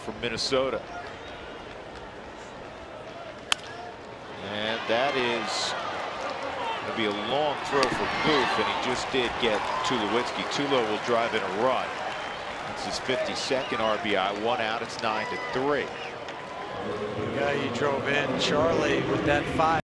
from Minnesota. And that is going to be a long throw for Booth, and he just did get Tulowitzki. Tulo will drive in a run. That's his 52nd RBI. 1 out. It's 9-3. The guy you drove in, Charlie, with that 5.